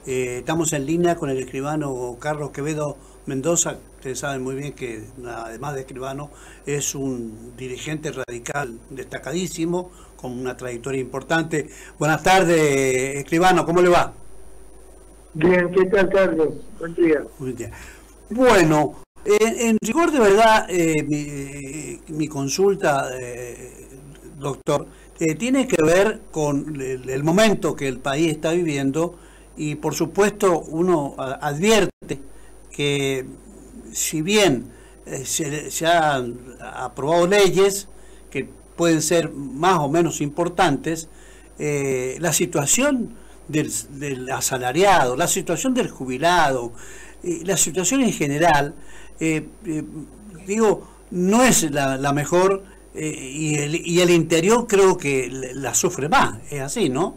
Estamos en línea con el escribano Carlos Quevedo Mendoza. Ustedes saben muy bien que, además de escribano, es un dirigente radical destacadísimo, con una trayectoria importante. Buenas tardes, escribano, ¿cómo le va? Bien, ¿qué tal, Carlos? Buen día. Buen día. Bueno, en rigor de verdad, mi consulta, doctor, tiene que ver con el momento que el país está viviendo y, por supuesto, uno advierte que si bien se han aprobado leyes que pueden ser más o menos importantes, la situación del asalariado, la situación del jubilado, la situación en general, digo, no es la mejor, y el interior creo que la sufre más, es así, ¿no?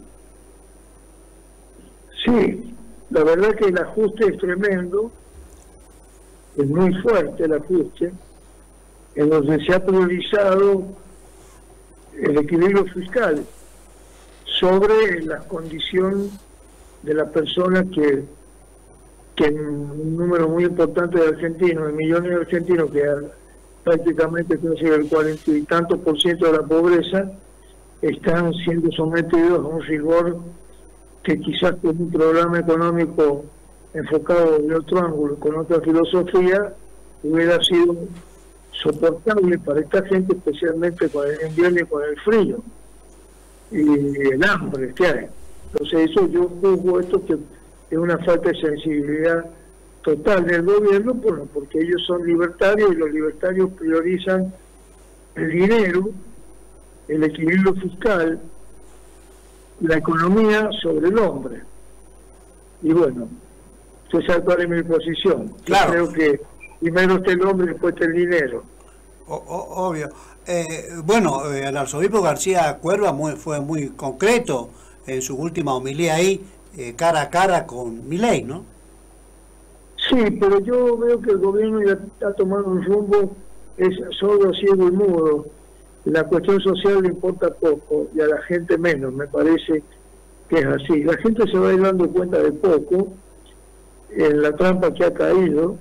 Sí, la verdad que el ajuste es tremendo, es muy fuerte el ajuste, en donde se ha priorizado el equilibrio fiscal sobre la condición de la persona que un número muy importante de argentinos, de millones de argentinos, que prácticamente casi el 40 y tantos por ciento de la pobreza, están siendo sometidos a un rigor que quizás con un programa económico enfocado de otro ángulo, con otra filosofía, hubiera sido soportable para esta gente, especialmente con el invierno y con el frío y el hambre que hay. Entonces eso yo juzgo esto que es una falta de sensibilidad total del gobierno, porque ellos son libertarios y los libertarios priorizan el dinero, el equilibrio fiscal, la economía sobre el hombre. Y bueno, usted sabe cuál es mi posición. Claro. Yo creo que primero está el hombre y después está el dinero. Obvio. Bueno, el arzobispo García Cuerva fue muy concreto en su última homilía ahí, cara a cara con Milei, ¿no? Sí, pero yo veo que el gobierno ya está tomando un rumbo, es sordo, ciego y mudo. La cuestión social le importa poco y a la gente menos, me parece que es así. La gente se va a ir dando cuenta de poco en la trampa que ha caído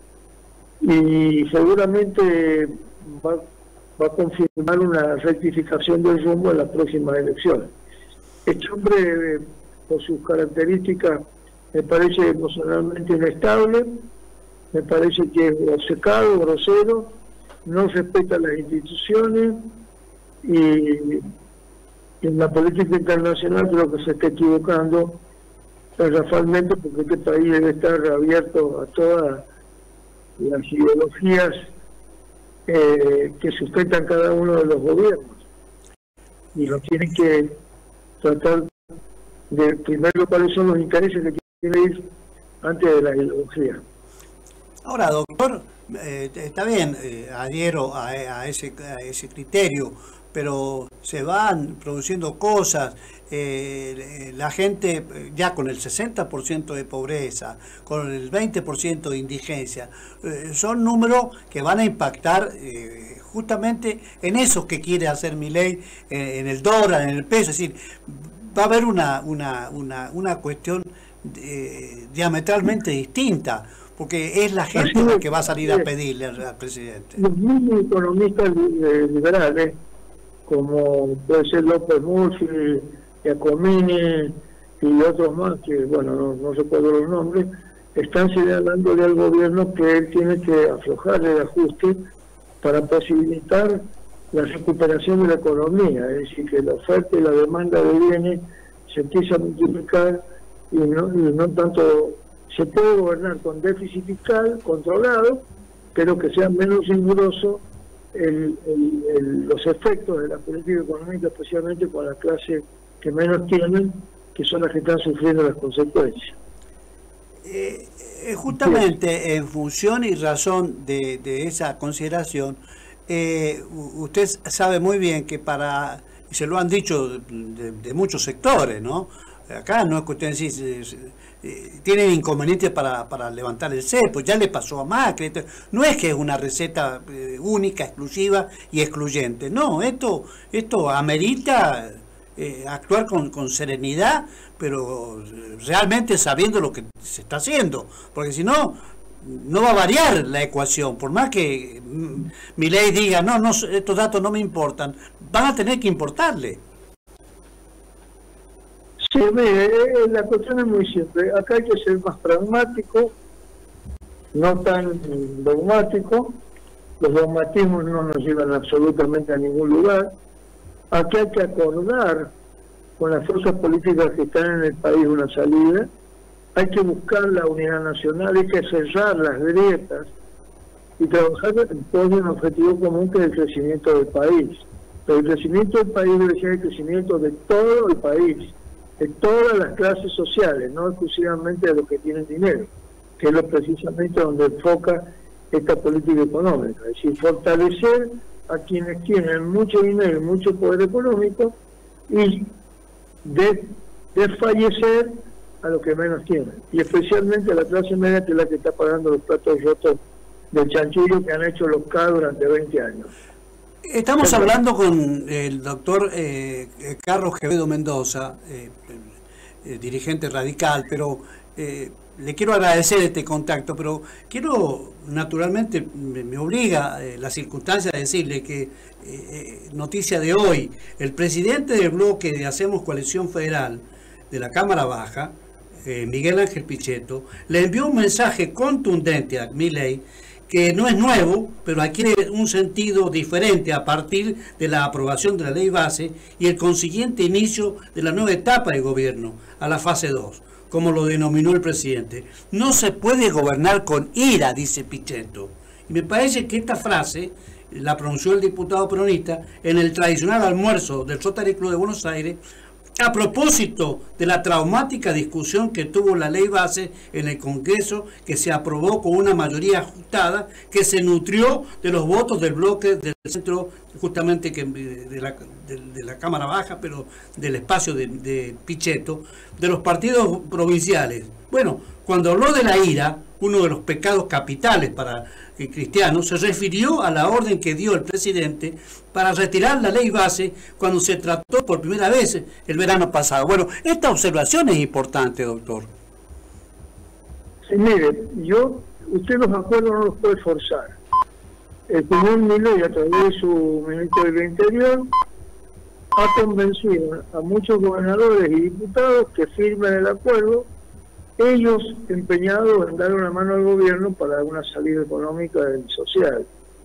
y seguramente va a confirmar una rectificación del rumbo en las próximas elecciones. Este hombre, por sus características, me parece emocionalmente inestable, me parece que es obcecado, grosero, no respeta las instituciones y en la política internacional creo que se está equivocando garrafalmente, porque este país debe estar abierto a todas las ideologías que sustentan cada uno de los gobiernos y lo tienen que tratar de primero cuáles son los intereses que tiene ir antes de la ideología. Ahora, doctor, está bien, adhiero a ese criterio, pero se van produciendo cosas, la gente ya con el 60% de pobreza, con el 20% de indigencia, son números que van a impactar justamente en eso que quiere hacer Milei, en el dólar, en el peso, es decir, va a haber una cuestión diametralmente distinta, porque es la gente la que va a salir a pedirle al presidente. Los mismos economistas liberales, como puede ser López Murphy, Giacomini y otros más, que bueno, no recuerdo los nombres, están señalándole al gobierno que él tiene que aflojar el ajuste para posibilitar la recuperación de la economía, es decir, que la oferta y la demanda de bienes se empieza a multiplicar y no tanto. Se puede gobernar con déficit fiscal controlado, pero que sea menos riguroso los efectos de la política económica, especialmente con la clase que menos tienen, que son las que están sufriendo las consecuencias. Justamente en función y razón de esa consideración, usted sabe muy bien que y se lo han dicho de muchos sectores, ¿no? Acá no es cuestión de decir, tienen inconvenientes para levantar el cepo, ya le pasó a Macri, no es que es una receta única, exclusiva y excluyente, no, esto amerita actuar con serenidad pero realmente sabiendo lo que se está haciendo, porque si no, no va a variar la ecuación, por más que Milei diga, no, estos datos no me importan, van a tener que importarle. Sí, mire, la cuestión es muy simple. Acá hay que ser más pragmático, no tan dogmático. Los dogmatismos no nos llevan absolutamente a ningún lugar. Acá hay que acordar con las fuerzas políticas que están en el país una salida. Hay que buscar la unidad nacional, hay que cerrar las grietas y trabajar en pos de un objetivo común, que es el crecimiento del país. Pero el crecimiento del país debe ser el crecimiento de todo el país, de todas las clases sociales, no exclusivamente de los que tienen dinero, que es lo precisamente donde enfoca esta política económica. Es decir, fortalecer a quienes tienen mucho dinero y mucho poder económico y desfallecer a los que menos tienen, y especialmente a la clase media, que es la que está pagando los platos rotos del chanchullo que han hecho los K durante 20 años. Estamos hablando con el doctor Carlos Quevedo Mendoza, dirigente radical, pero le quiero agradecer este contacto, pero quiero, naturalmente, me obliga la circunstancia de decirle que, noticia de hoy, el presidente del bloque de Hacemos Coalición Federal de la Cámara Baja, Miguel Ángel Pichetto, le envió un mensaje contundente a Milei, que no es nuevo, pero adquiere un sentido diferente a partir de la aprobación de la ley base y el consiguiente inicio de la nueva etapa de gobierno, a la fase 2, como lo denominó el presidente. No se puede gobernar con ira, dice Pichetto. Y me parece que esta frase la pronunció el diputado peronista en el tradicional almuerzo del Rotary Club de Buenos Aires, a propósito de la traumática discusión que tuvo la ley base en el Congreso, que se aprobó con una mayoría ajustada, que se nutrió de los votos del bloque del centro, justamente de la Cámara Baja, pero del espacio de Pichetto, de los partidos provinciales. Bueno, cuando habló de la ira, uno de los pecados capitales para cristianos, se refirió a la orden que dio el presidente para retirar la ley base cuando se trató por primera vez el verano pasado. Bueno, esta observación es importante, doctor. Sí, mire, usted los acuerdos no los puede forzar. El señor Milei, a través de su ministro del Interior, ha convencido a muchos gobernadores y diputados que firmen el acuerdo, ellos empeñados en dar una mano al gobierno para una salida económica y social.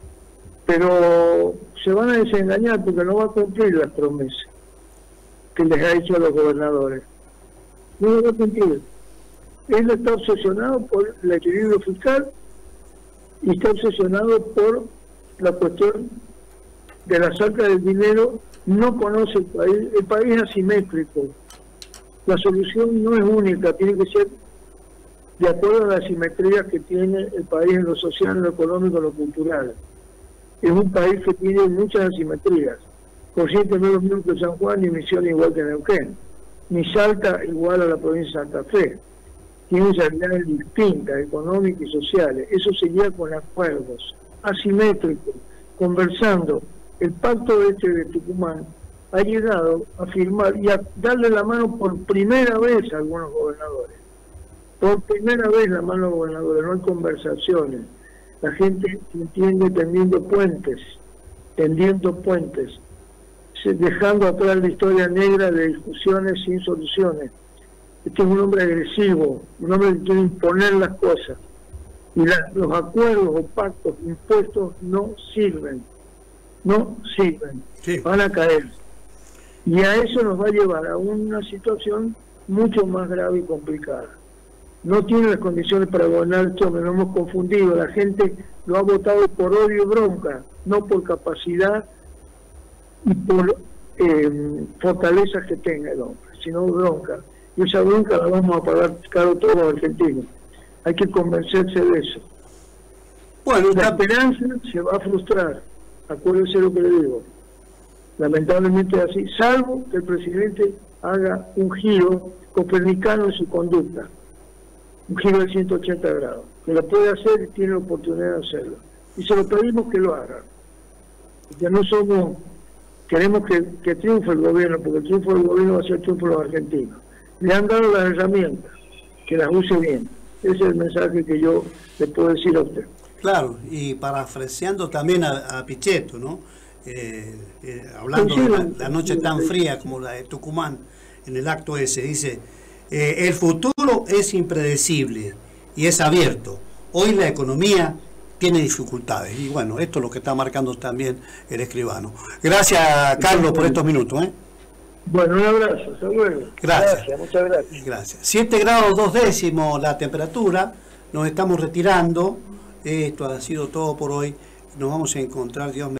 Pero se van a desengañar porque no va a cumplir las promesas que les ha hecho a los gobernadores. No lo va a cumplir. Él está obsesionado por el equilibrio fiscal y está obsesionado por la cuestión de la saca del dinero. No conoce el país es asimétrico. La solución no es única, tiene que ser de acuerdo a la asimetría que tiene el país en lo social, en lo económico, en lo cultural. Es un país que tiene muchas asimetrías. Corrientes no es lo mismo que San Juan, ni Misiones igual que Neuquén, ni Salta igual a la provincia de Santa Fe. Tienen realidades distintas, económicas y sociales. Eso se llega con acuerdos asimétricos, conversando. El pacto de Tucumán ha llegado a firmar y a darle la mano por primera vez a algunos gobernadores. Por primera vez la mano a los gobernadores, no hay conversaciones. La gente se entiende tendiendo puentes, dejando atrás la historia negra de discusiones sin soluciones. Este es un hombre agresivo, un hombre que quiere imponer las cosas. Y los acuerdos o pactos impuestos no sirven, sí, van a caer. Y a eso nos va a llevar a una situación mucho más grave y complicada. No tiene las condiciones para gobernar este hombre, nos hemos confundido. La gente lo ha votado por odio y bronca, no por capacidad y por fortalezas que tenga el hombre, sino bronca. Y esa bronca la vamos a pagar caro todos los argentinos. Hay que convencerse de eso. Bueno, la esperanza se va a frustrar, acuérdese lo que le digo. Lamentablemente es así, salvo que el presidente haga un giro copernicano en su conducta, un giro de 180 grados, que lo puede hacer y tiene la oportunidad de hacerlo. Y se lo pedimos que lo haga. Porque no somos, queremos que triunfe el gobierno, porque el triunfo del gobierno va a ser el triunfo de los argentinos. le han dado las herramientas, que las use bien. Ese es el mensaje que yo le puedo decir a usted. Claro, y parafraseando también a Pichetto, ¿no? Hablando de la noche tan fría como la de Tucumán, en el acto ese, dice, el futuro es impredecible y es abierto. Hoy la economía tiene dificultades. Y bueno, esto es lo que está marcando también el escribano. Gracias, Carlos, por estos minutos. Bueno, un abrazo, hasta luego. Gracias. Muchas gracias. Gracias. 7 grados 2 décimos la temperatura, nos estamos retirando. Esto ha sido todo por hoy. Nos vamos a encontrar, Dios